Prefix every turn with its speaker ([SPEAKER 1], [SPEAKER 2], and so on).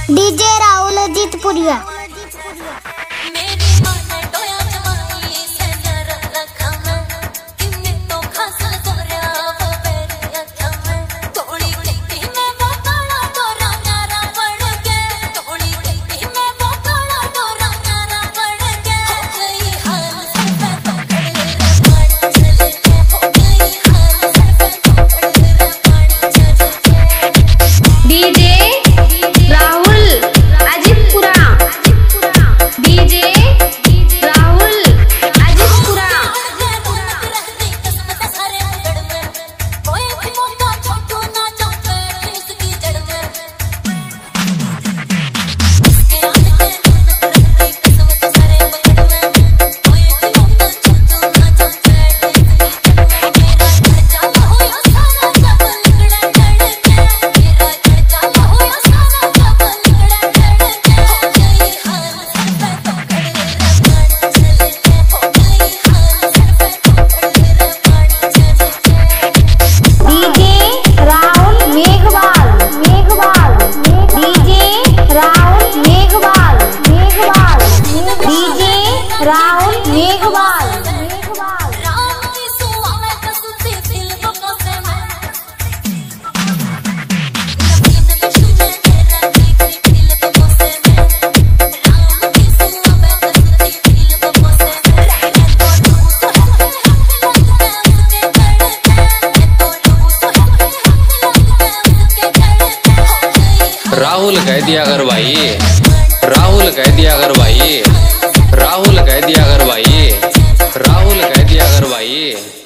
[SPEAKER 1] DJ Rahul अजीतपुरिया।
[SPEAKER 2] Rahul कह दिया कर भाई, राहुल कह दिया कर भाई, राहुल कह दिया कर भाई, राहुल कह दिया कर भाई।